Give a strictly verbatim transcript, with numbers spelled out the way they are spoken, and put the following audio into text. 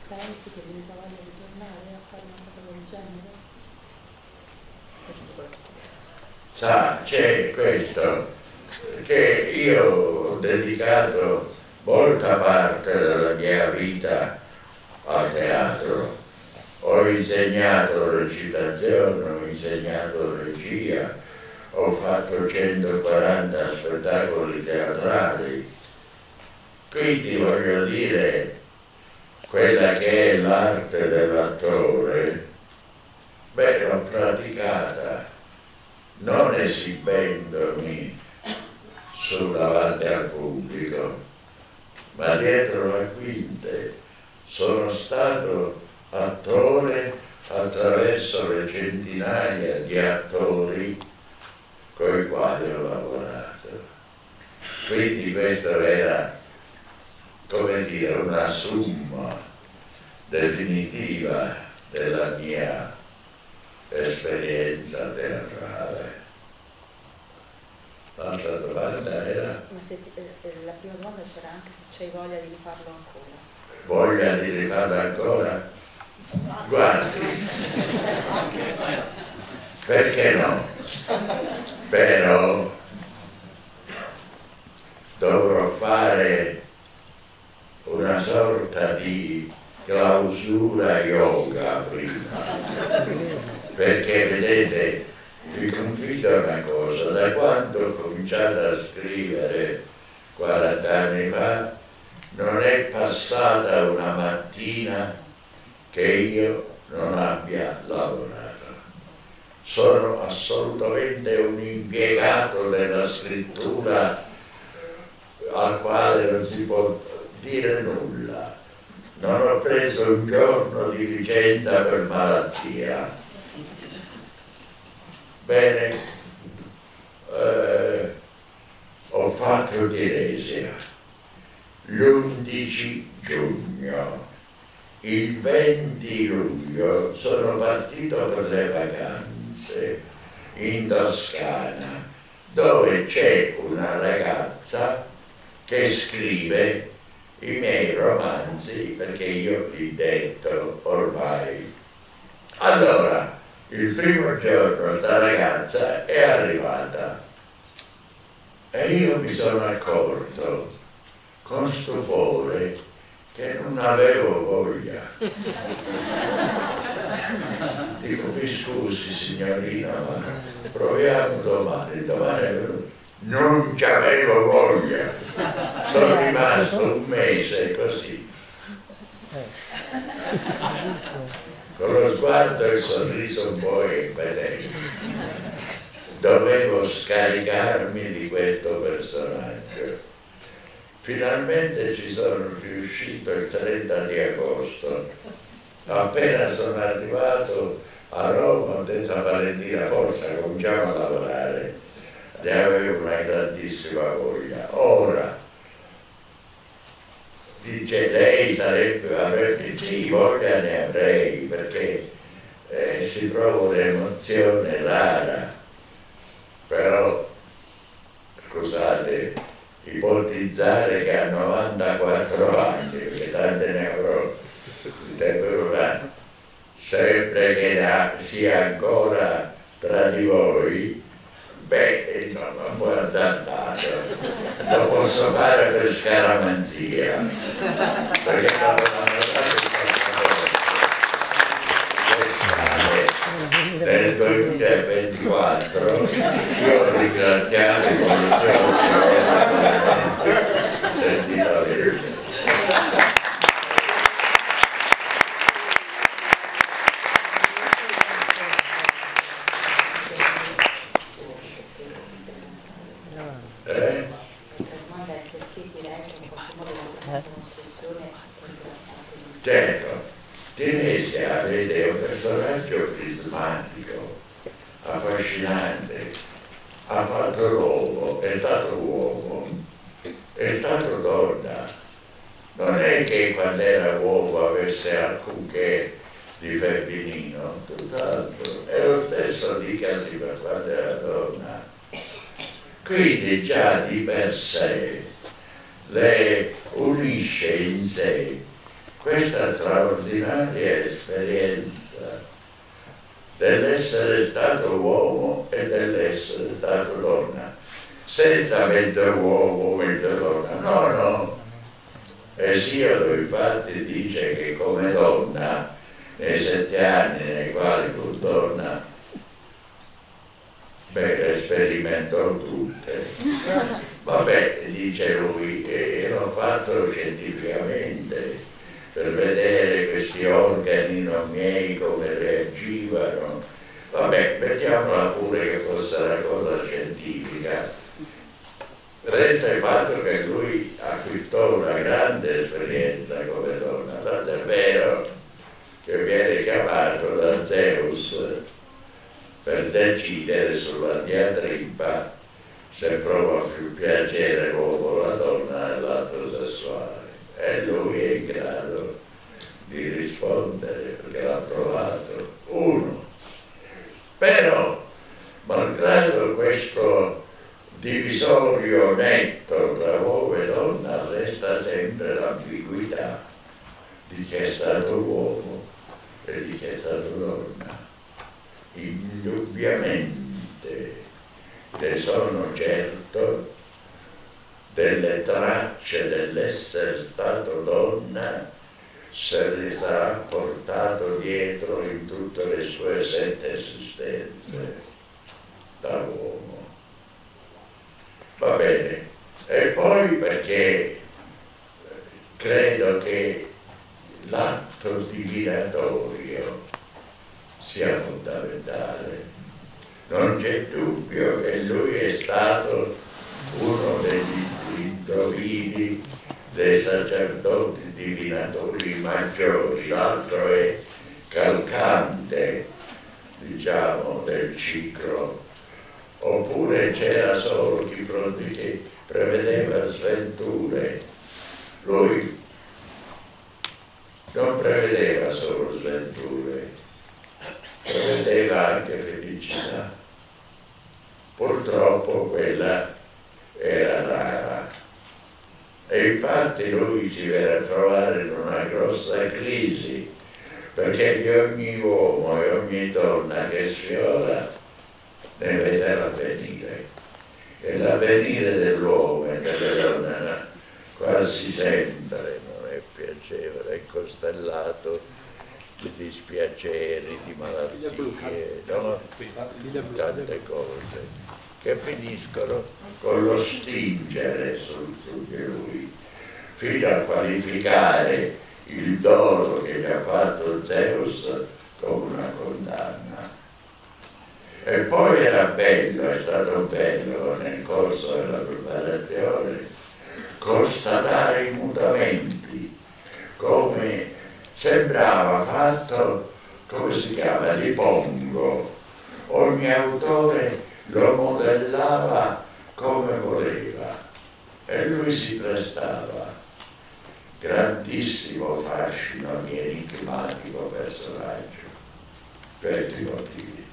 pensi che viene voglia di tornare a fare una cosa del genere? Sa, c'è questo, che io ho dedicato molta parte della mia vita al teatro. Ho insegnato recitazione, ho insegnato regia, ho fatto centoquaranta spettacoli teatrali. Quindi voglio dire, quella che è l'arte dell'attore, beh, l'ho praticata, non esibendomi su davanti al pubblico, ma dietro la quinte. Sono stato attore attraverso le centinaia di attori con i quali ho lavorato. Quindi questo era, come dire, una somma definitiva della mia esperienza teatrale. L'altra domanda era? Ma se ti, eh, la prima domanda c'era anche se c'hai voglia di rifarlo ancora. Voglia di rifarlo ancora? Guardi, perché no? Però dovrò fare una sorta di clausura yoga prima, perché vedete, vi confido una cosa, da quando ho cominciato a scrivere quaranta anni fa non è passata una mattina che io non abbia lavorato. Sono assolutamente un impiegato della scrittura al quale non si può dire nulla. Non ho preso un giorno di licenza per malattia. Bene, eh, ho fatto Tiresia l'undici giugno. Il venti luglio sono partito per le vacanze in Toscana, dove c'è una ragazza che scrive i miei romanzi, perché io li detto ormai. Allora, il primo giorno questa ragazza è arrivata e io mi sono accorto con stupore che non avevo voglia. Dico, mi scusi signorina, ma proviamo domani. Domani è venuto. Non ci avevo voglia. Sono rimasto un mese così, con lo sguardo e il sorriso un po' impedente. Dovevo scaricarmi di questo personaggio. Finalmente ci sono riuscito il trenta di agosto. Appena sono arrivato a Roma ho detto a Valentina, forza, cominciamo a lavorare. Ne avevo una grandissima voglia. Ora, dice lei sarebbe, avrebbe, sì, voglia ne avrei, perché eh, si trova un'emozione rara. Però, scusate, ipotizzare che a novantaquattro anni, perché tante ne avrò, sempre che sia ancora tra di voi, beh, insomma, un buon azzardato. Lo posso fare per scaramanzia, perché nel duemilaventiquattro io ho ringraziato i poliziotti sentito dire. Certo, Tiresia, vede, è un personaggio prismatico, affascinante, ha fatto l'uomo, è stato uomo, è stato donna. Non è che quando era uomo avesse alcunché di femminino, tutt'altro, è lo stesso dicasi per quando era donna. Quindi già di per sé le unisce in sé questa straordinaria esperienza dell'essere stato uomo e dell'essere stato donna, senza mezzo uomo, mezzo donna, no, no. Esiodo infatti dice che come donna, nei sette anni nei quali fu donna, beh, le sperimentò tutte. Vabbè, dice lui, e l'ho fatto scientificamente per vedere questi organi non miei come reagivano. Vabbè, mettiamola pure che fosse una cosa scientifica. Resta il fatto che lui acquistò una grande esperienza come donna, tanto è vero che viene chiamato da Zeus per decidere sulla diatriba se prova più piacere l'uomo o la donna nell'atto sessuale. E lui è in grado di rispondere perché l'ha provato. Uno. Però, malgrado questo divisorio netto tra uomo e donna, resta sempre l'ambiguità di chi è stato uomo e di chi è stato donna. Indubbiamente ne sono certo delle tracce dell'essere stato donna, se le sarà portato dietro in tutte le sue sette esistenze da uomo. Va bene. E poi perché credo che l'atto divinatorio sia fondamentale. Non c'è dubbio che lui è stato uno degli indovini dei sacerdoti divinatori maggiori, l'altro è calcante, diciamo, del ciclo. Oppure c'era solo chi che prevedeva sventure. Lui non prevedeva solo sventure, prevedeva anche felicità. Purtroppo quella era rara. E infatti lui si viene a trovare in una grossa crisi, perché di ogni uomo e ogni donna che sfiora ne vede l'avvenire. E l'avvenire dell'uomo e delle donne quasi sempre non è piacevole, è costellato di dispiaceri, di malattie, no? Di tante cose che finiscono con lo stingere su, su di lui, fino a qualificare il dono che gli ha fatto Zeus come una condanna. E poi era bello, è stato bello nel corso della preparazione constatare i mutamenti, come sembrava fatto, come si chiama, di Pongo. Ogni autore lo modellava come voleva e lui si prestava. Grandissimo fascino di enigmatico personaggio, per i motivi.